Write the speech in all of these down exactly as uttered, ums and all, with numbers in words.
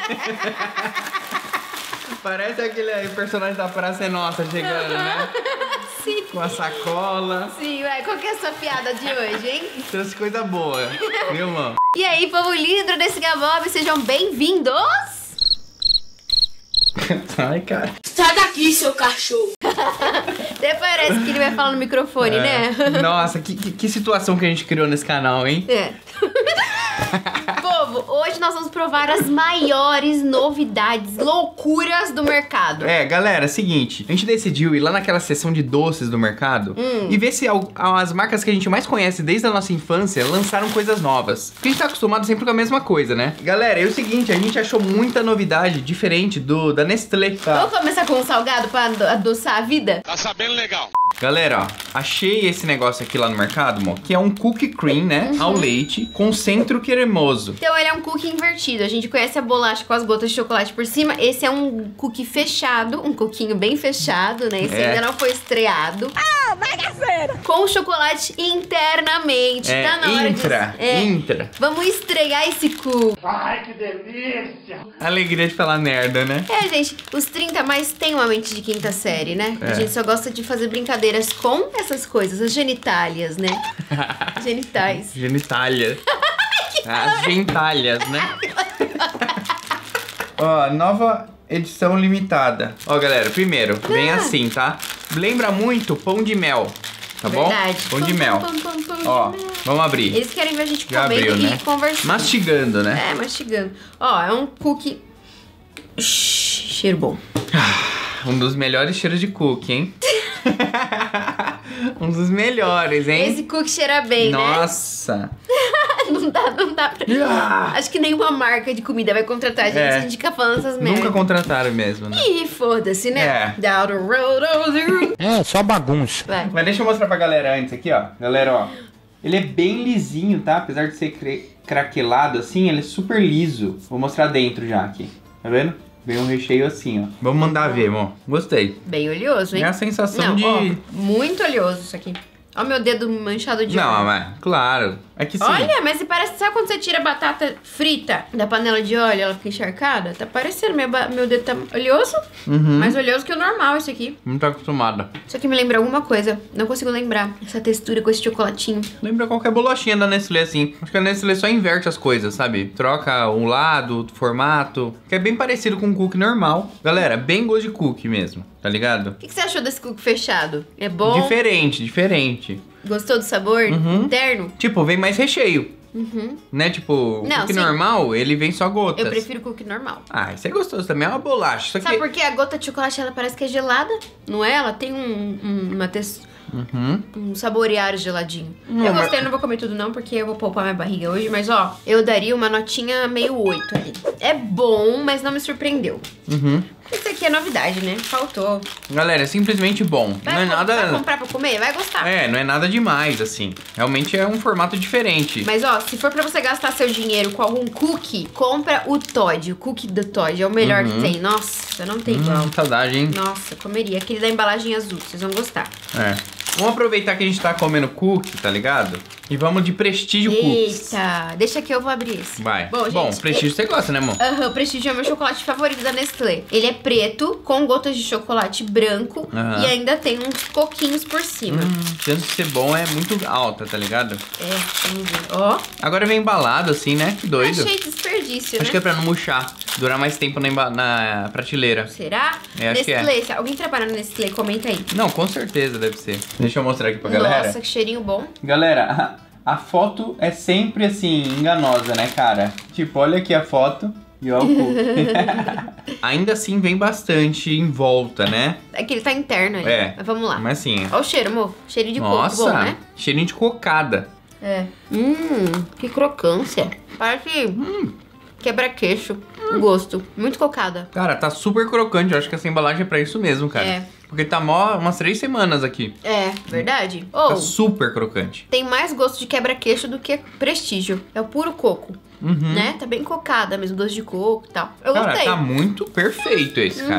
Parece aquele personagem da Praça é Nossa chegando, né? Sim. Com a sacola. Sim, ué. Qual que é a sua piada de hoje, hein? Trouxe coisa boa, viu, mano? E aí, povo lindo desse Gabob, sejam bem-vindos! Ai, cara. Sai daqui, seu cachorro! Até parece que ele vai falar no microfone, É. né? Nossa, que, que, que situação que a gente criou nesse canal, hein? É. Povo, hoje nós vamos provar as maiores novidades, loucuras do mercado. É, galera, é seguinte, a gente decidiu ir lá naquela seção de doces do mercado Hum. e ver se al- as marcas que a gente mais conhece desde a nossa infância lançaram coisas novas. Porque a gente tá acostumado sempre com a mesma coisa, né? Galera, é o seguinte, a gente achou muita novidade diferente do da Nestlé, tá? Vamos começar com um salgado pra ado- adoçar a vida? Tá sabendo legal. Galera, ó, achei esse negócio aqui lá no mercado, mo, que é um cookie cream, né, ao leite, com centro cremoso. Então ele é um cookie invertido. A gente conhece a bolacha com as gotas de chocolate por cima. Esse é um cookie fechado, um coquinho bem fechado, né? Esse É. ainda não foi estreado. Ah, bagaceira! Com chocolate internamente. É, Tá na hora intra, de... É. intra. Vamos estrear esse cookie. Alegria de falar merda, né? É, gente, os trinta mais têm uma mente de quinta série, né? É. A gente só gosta de fazer brincadeiras com essas coisas, as genitálias, né? Genitais. Genitália. As gentalhas, né? Ó, nova edição limitada. Ó, galera, primeiro, vem Ah. assim, tá? Lembra muito pão de mel, tá bom? Verdade. Pão de Pão, mel. pão, pão, pão de Ó, mel. vamos abrir. Eles querem ver a gente Já comendo abriu, e né? conversando. Mastigando, né? É, mastigando. Ó, é um cookie... Shhh, cheiro bom. Um dos melhores cheiros de cookie, hein? Um dos melhores, hein? Esse cookie cheira bem, Nossa. né? Não dá, não dá pra... Ah. Acho que nenhuma marca de comida vai contratar a gente É. se a gente ficar falando essas merdas. Nunca contrataram mesmo, né? Ih, foda-se, né? É. Down the road, oh, zero. É, só bagunça. Vai. Mas deixa eu mostrar pra galera antes aqui, ó. Galera, ó. Ele é bem lisinho, tá? Apesar de ser cre- craquelado assim, ele é super liso. Vou mostrar dentro já aqui. Tá vendo? Vem um recheio assim, ó. Vamos mandar ver, amor. Gostei. Bem oleoso, hein? É a sensação Não, de... ó, muito oleoso isso aqui. Ó meu dedo manchado de Não, óleo. mas claro. É que sim. Olha, mas parece... Sabe quando você tira a batata frita da panela de óleo, ela fica encharcada? Tá parecendo, meu, ba- meu dedo tá oleoso. Uhum. Mais oleoso que o normal isso aqui. Não tá acostumada. Isso aqui me lembra alguma coisa. Não consigo lembrar. Essa textura com esse chocolatinho. Lembra qualquer bolachinha da Nestlé, assim. Acho que a Nestlé só inverte as coisas, sabe? Troca um lado, o formato. Que é bem parecido com um cookie normal. Galera, bem gosto de cookie mesmo, tá ligado? O que, que você achou desse cookie fechado? É bom? Diferente, diferente. Gostou do sabor Uhum. interno? Tipo, vem mais recheio. Uhum. Né? Tipo, o Não, cookie sim. normal, ele vem só gotas. Eu prefiro cookie normal. Ah, isso é gostoso também, é uma bolacha. Só que... Sabe por quê? A gota de chocolate, ela parece que é gelada, não é? Ela tem um, um, uma textura... Uhum. Um saborear geladinho. Não, eu mas- gostei, não vou comer tudo não, porque eu vou poupar minha barriga hoje. Mas ó, eu daria uma notinha meio oito ali. É bom, mas não me surpreendeu. Uhum. Isso aqui é novidade, né? Faltou. Galera, é simplesmente bom. Vai, não é co- nada... vai comprar pra comer? Vai gostar. É, não é nada demais, assim. Realmente é um formato diferente. Mas ó, se for pra você gastar seu dinheiro com algum cookie, compra o Toddy. O cookie do Toddy é o melhor Uhum. que tem. Nossa, não tem igual. Hum, saudade, hein? Nossa, comeria. Aquele da embalagem azul, vocês vão gostar. É. Vamos aproveitar que a gente tá comendo cookie, tá ligado? E vamos de Prestígio Cookies. Eita, deixa que eu vou abrir esse. Vai. Bom, Bom, gente, Prestígio você gosta, né, amor? Aham, o Prestígio é o meu chocolate favorito da Nestlé. Ele é preto, com gotas de chocolate branco Aham. e ainda tem uns coquinhos por cima. Hum, chance de ser bom é muito alta, tá ligado? É, vamos ver. Ó, Agora vem embalado assim, né? Que doido. achei desperdício, Acho né? que é pra não murchar. Durar mais tempo na, emba- na prateleira. Será? É, acho que Nestlé, se alguém trabalha na Nestlé, comenta aí. Não, com certeza deve ser. Deixa eu mostrar aqui pra galera. Nossa, que cheirinho bom. Galera, a, a foto é sempre assim, enganosa, né, cara? Tipo, olha aqui a foto e olha o cookie. Ainda assim vem bastante em volta, né? É que ele tá interno ali. É. Mas vamos lá. Mas assim, Ó o cheiro, amor. Cheirinho de coco, nossa, bom, né? cheirinho de cocada. É. Hum, que crocância. Parece hum, quebra-queixo. Gosto. Muito cocada. Cara, tá super crocante. Eu acho que essa embalagem é pra isso mesmo, cara. É. Porque tá mó umas três semanas aqui. É, verdade? Tá Ou super crocante. tem mais gosto de quebra-queixo do que Prestígio. É o puro coco, Uhum. né? Tá bem cocada mesmo, doce de coco e tal. Eu Cara, gostei. tá muito perfeito esse, cara. Uhum.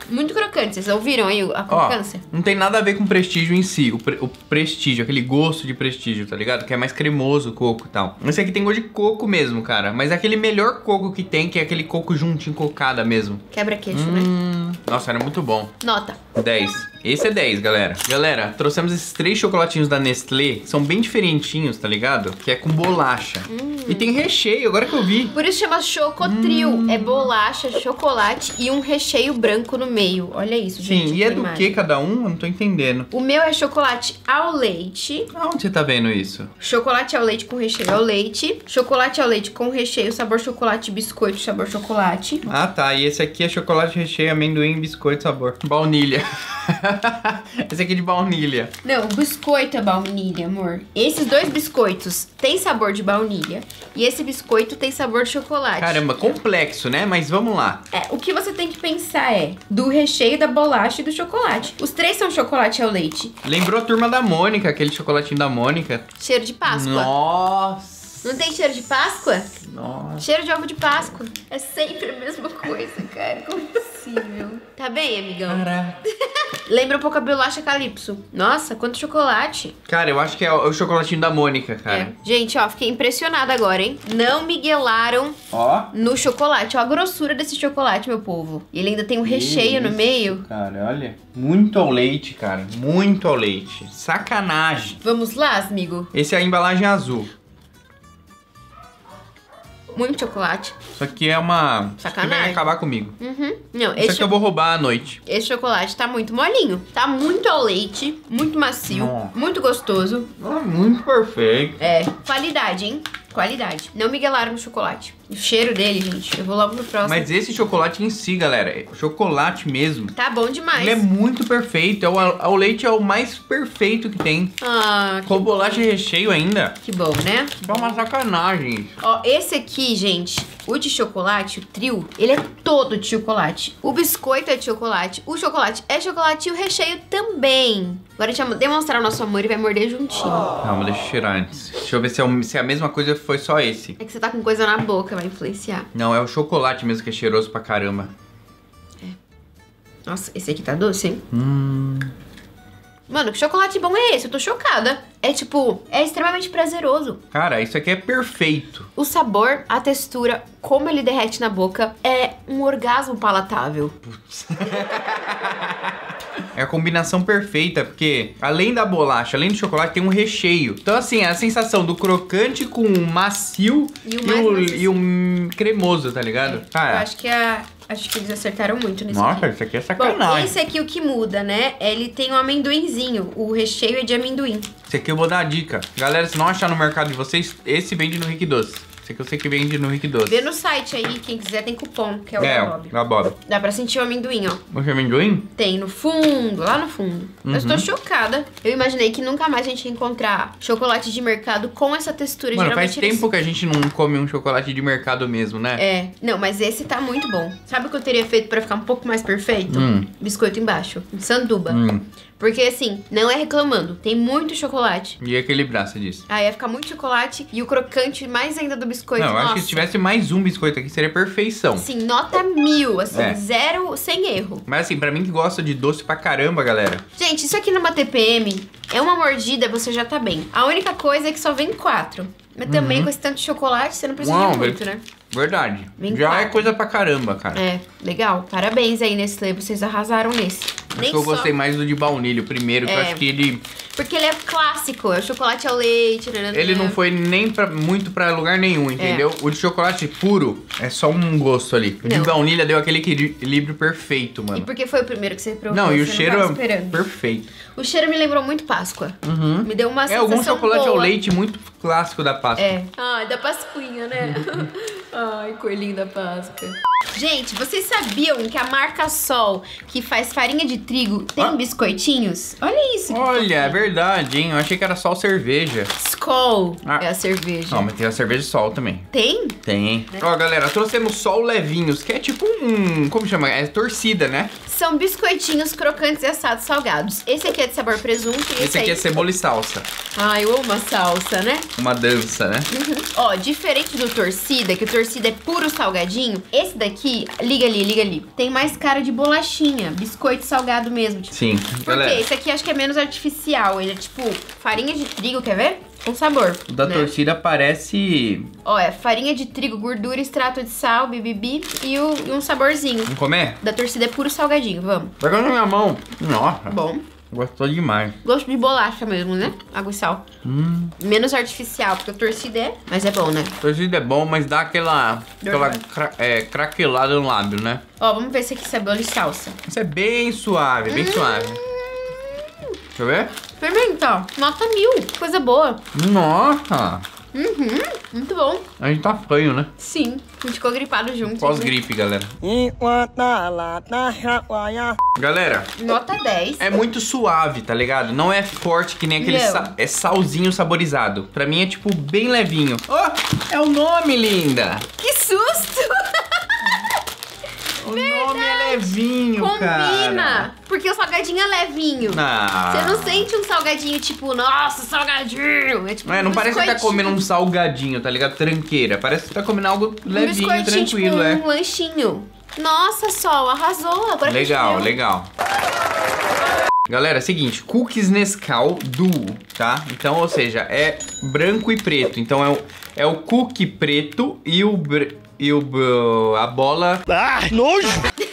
Muito crocante, vocês ouviram aí a Ó, crocância? não tem nada a ver com prestígio em si, o, pre o prestígio, aquele gosto de prestígio, tá ligado? Que é mais cremoso o coco e tal. Esse aqui tem gosto de coco mesmo, cara, mas é aquele melhor coco que tem, que é aquele coco juntinho cocada mesmo. Quebra-queixo, hum, né? Nossa, era muito bom. Nota. dez. Esse é dez, galera. Galera, trouxemos esses três chocolatinhos da Nestlé, que são bem diferentinhos, tá ligado? Que é com bolacha. Hum. E tem recheio, agora que eu vi. Por isso chama Chocotril. Hum. É bolacha, chocolate e um recheio branco no meio. Olha isso, gente. Sim, e é do que cada um? Eu não tô entendendo. O meu é chocolate ao leite. Aonde você tá vendo isso? Chocolate ao leite com recheio ao leite. Chocolate ao leite com recheio, sabor chocolate, biscoito, sabor chocolate. Ah, tá. E esse aqui é chocolate recheio, amendoim, biscoito, sabor baunilha. Esse aqui é de baunilha. Não, o biscoito é baunilha, amor. Esses dois biscoitos têm sabor de baunilha e esse biscoito tem sabor de chocolate. Caramba, complexo, né? Mas vamos lá. É, o que você tem que pensar é do recheio, da bolacha e do chocolate. Os três são chocolate ao leite. Lembrou a Turma da Mônica, aquele chocolatinho da Mônica. Cheiro de Páscoa. Nossa. Não tem cheiro de Páscoa? Nossa. Cheiro de ovo de Páscoa. É sempre a mesma coisa, cara. Como é possível? Tá bem, amigão? Caraca. Lembra um pouco a bolacha Calypso. Nossa, quanto chocolate. Cara, eu acho que é o chocolatinho da Mônica, cara. É. Gente, ó, fiquei impressionada agora, hein? Não miguelaram Ó. no chocolate. Ó a grossura desse chocolate, meu povo. E ele ainda tem um recheio Isso, no meio. Cara, olha. Muito ao leite, cara. Muito ao leite. Sacanagem. Vamos lá, amigo? Esse é a embalagem azul. Muito chocolate. Isso aqui é uma... Sacanagem. Que vai acabar comigo. Uhum. Não, Esse esse, aqui eu vou roubar à noite. esse chocolate tá muito molinho. Tá muito ao leite, muito macio, Nossa. muito gostoso. Ah, muito perfeito. É, qualidade, hein? Qualidade. Não miguelaram no chocolate. O cheiro dele, gente, eu vou logo pro próximo. Mas esse chocolate em si, galera, é chocolate mesmo. Tá bom demais. Ele é muito perfeito. É o, ao leite é o mais perfeito que tem. Ah, Com bolacha e recheio ainda. que bom, né? É uma sacanagem. Ó, esse aqui, gente, o de chocolate, o trio, ele é todo de chocolate. O biscoito é de chocolate, o chocolate é chocolate e o recheio também. Agora a gente vai demonstrar o nosso amor e vai morder juntinho. Calma, deixa eu cheirar antes. Deixa eu ver se é, o- se é a mesma coisa, foi só esse. É que você tá com coisa na boca, vai influenciar. Não, é o chocolate mesmo que é cheiroso pra caramba. Nossa, esse aqui tá doce, hein? Hum. Mano, que chocolate bom é esse? Eu tô chocada. É tipo, é extremamente prazeroso. Cara, isso aqui é perfeito. O sabor, a textura, como ele derrete na boca, é um orgasmo palatável. É a combinação perfeita, porque além da bolacha, além do chocolate, tem um recheio. Então, assim, é a sensação do crocante com o macio E o e mais o, macio. e o cremoso, tá ligado? Eu Cara, acho que a, acho que eles acertaram muito nesse nossa, aqui. isso aqui é Bom, sacanagem. esse aqui o que muda, né? Ele tem um amendoinzinho. O recheio é de amendoim. Esse aqui eu vou dar a dica. Galera, se não achar no mercado de vocês, esse vende no Rick Doce. Esse aqui eu sei que vende no Rick Doce. Vê no site aí, quem quiser tem cupom, que é o É, da Bob. da Bob. Dá pra sentir o amendoim, ó. Você é amendoim? Tem no fundo, lá no fundo. Eu Uhum. estou chocada. Eu imaginei que nunca mais a gente ia encontrar chocolate de mercado com essa textura. Mano, faz Geralmente eles- tempo que a gente não come um chocolate de mercado mesmo, né? É, não, mas esse tá muito bom. Sabe o que eu teria feito pra ficar um pouco mais perfeito? Hum. Biscoito embaixo, um sanduba. Hum. Porque assim, não é reclamando, tem muito chocolate. E equilibrar, você disse. Aí ia ficar muito chocolate e o crocante mais ainda do biscoito. Não, eu acho Nossa. que se tivesse mais um biscoito aqui, seria perfeição. Assim, nota mil, assim, É. zero, sem erro. Mas assim, pra mim que gosta de doce pra caramba, galera. Gente, isso aqui numa T P M é uma mordida, você já tá bem. A única coisa é que só vem quatro. Mas também com esse tanto de chocolate, você não precisa Uau, de muito, velho. né? Verdade. Vem Já quatro. é coisa pra caramba, cara. É, legal. Parabéns aí, Nestlé, vocês arrasaram nesse. Acho que eu gostei mais do de baunilha, o primeiro, que eu É. acho que ele, Porque ele é clássico, é o chocolate ao leite, né? ele não foi nem pra, muito pra lugar nenhum, entendeu? O de chocolate puro é só um gosto ali. O de Não. baunilha deu aquele equilíbrio perfeito, E mano. porque foi o primeiro que você provou, Não, e o você cheiro não tava é esperando. perfeito. O cheiro me lembrou muito Páscoa. Me deu uma É sensação algum chocolate boa. ao leite muito clássico da Páscoa. É. Ai, da Pascuinha, né? Ai, coelhinho da Páscoa. Gente, vocês sabiam que a marca Sol, que faz farinha de trigo, tem Ah. biscoitinhos? Olha isso. que Olha, é fofinho. verdade, hein? Eu achei que era só cerveja. Skol Ah. é a cerveja. Não, mas tem a cerveja Sol também. Tem? Tem. Ó, galera, trouxemos Sol Levinhos, que é tipo um... Como chama? É torcida, né? São biscoitinhos crocantes e assados salgados. Esse aqui é de sabor presunto e esse, Esse aqui aí... é cebola e salsa. Ai, eu amo uma salsa, né? Uma dança, né? Ó, diferente do torcida, que o torcida é puro salgadinho, esse daqui aqui, liga ali, liga ali. Tem mais cara de bolachinha, biscoito salgado mesmo. Tipo. Sim, Por galera. quê? Esse aqui acho que é menos artificial. Ele é tipo farinha de trigo, quer ver? Com sabor. O da né? torcida parece... Ó, é farinha de trigo, gordura, extrato de sal, bibibi e, o, e um saborzinho. Vamos comer? Da torcida é puro salgadinho, vamos. Pega na minha mão. Nossa. Bom. Gostou demais. Gosto de bolacha mesmo, né? Água e sal. Hum. Menos artificial, porque a torcida é... Mas é bom, né? Torcida é bom, mas dá aquela... Aquela cra é, craquelada no lábio, né? Ó, vamos ver se aqui cebola e salsa. Isso é bem suave, bem Hum. suave. Deixa eu ver. Experimenta, ó. Nota mil. Coisa boa. Nossa. Uhum. Muito bom. A gente tá fanho, né? Sim. A gente ficou gripado junto. Pós-gripe, galera. Galera, Nota dez. é muito suave, tá ligado? Não é forte que nem aquele Meu. sa é salzinho saborizado. Pra mim é tipo bem levinho. Oh, é o nome, linda. Que susto! O nome é levinho, cara. Combina! Porque o salgadinho é levinho. Ah. Você não sente um salgadinho tipo, nossa, salgadinho. É tipo É, não um parece que tá biscoitinho. comendo um salgadinho, tá ligado? Tranqueira. Parece que tá comendo algo Um levinho, biscoitinho, tranquilo, tipo, é. um lanchinho. Nossa, Sol, arrasou. Agora que a Legal, gente viu. legal. Galera, é seguinte, cookies Nescau Duo, tá? Então, ou seja, é branco e preto. Então é o, é o cookie preto e o... br- E o... a bola... Ah, nojo!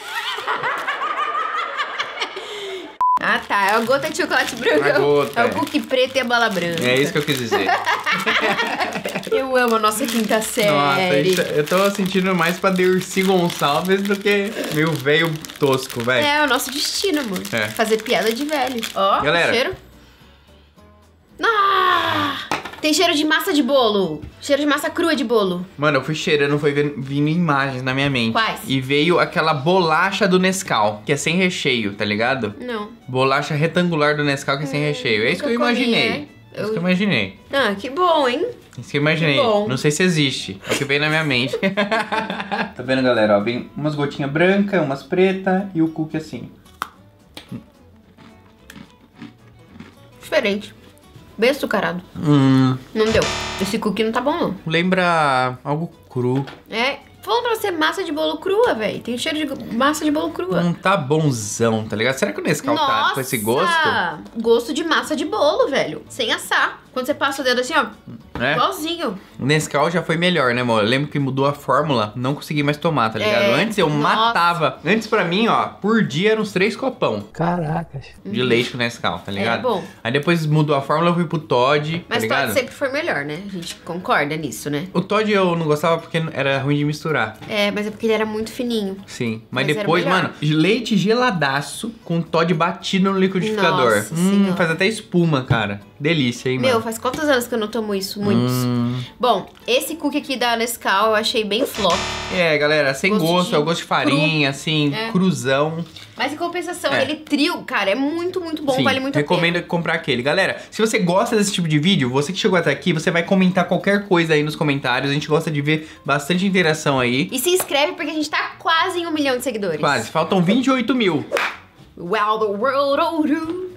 Ah, tá. É a gota de chocolate branco. A gota, é é. o cookie preto e a bola branca. É isso que eu quis dizer. Eu amo a nossa quinta série. Nossa, isso- eu tô sentindo mais pra Dercy Gonçalves do que meu velho tosco, velho. É o nosso destino, amor. É. Fazer piada de velho. Ó, Galera. cheiro. Ah! Tem cheiro de massa de bolo. Cheiro de massa crua de bolo. Mano, eu fui cheirando, foi vendo- vindo imagens na minha mente. Quais? E veio aquela bolacha do Nescau, que é sem recheio, tá ligado? Não. Bolacha retangular do Nescau que é sem recheio. É isso que eu nunca comi, imaginei. é? É isso Eu- que eu imaginei. Ah, que bom, hein? É isso que eu imaginei. Que bom. Não sei se existe. É o que veio na minha mente. Tá vendo, galera? Ó, vem umas gotinhas brancas, umas pretas e o cookie assim. Diferente. Bem açucarado. Hum. Não deu. Esse cookie não tá bom, não. Lembra algo cru. É, falando pra você, massa de bolo crua, velho. Tem cheiro de massa de bolo crua. Não tá bonzão, tá ligado? Será que o Nescau tá com esse gosto? Gosto de massa de bolo, velho. Sem assar. Quando você passa o dedo assim, ó, É? igualzinho. O Nescau já foi melhor, né, amor? Eu lembro que mudou a fórmula, não consegui mais tomar, tá ligado? É, Antes eu nossa. matava. Antes pra mim, ó, por dia eram uns três copão Caracas. de leite com Nescau, tá ligado? É bom. Aí depois mudou a fórmula, eu fui pro Todd, tá Mas ligado? Todd sempre foi melhor, né? A gente concorda nisso, né? O Todd eu não gostava porque era ruim de misturar. É, mas é porque ele era muito fininho. Sim, mas, Mas era depois, melhor. mano, leite geladaço com Todd batido no liquidificador. Nossa hum, Senhora. faz até espuma, cara. Delícia, hein, Meu, mano? faz quantos anos que eu não tomo isso? Muitos. Hum. Bom, esse cookie aqui da Nescau eu achei bem flop. É, galera, sem Gosto gosto, de é o gosto de farinha, assim, É. cruzão. Mas em compensação, É. ele trio, cara, é muito, muito bom, Sim, vale muito a recomendo comprar aquele. Galera, se você gosta desse tipo de vídeo, você que chegou até aqui, você vai comentar qualquer coisa aí nos comentários. A gente gosta de ver bastante interação aí. pena. E se inscreve porque a gente tá quase em um milhão de seguidores. Quase, faltam vinte e oito mil. Well, the world, oh, do.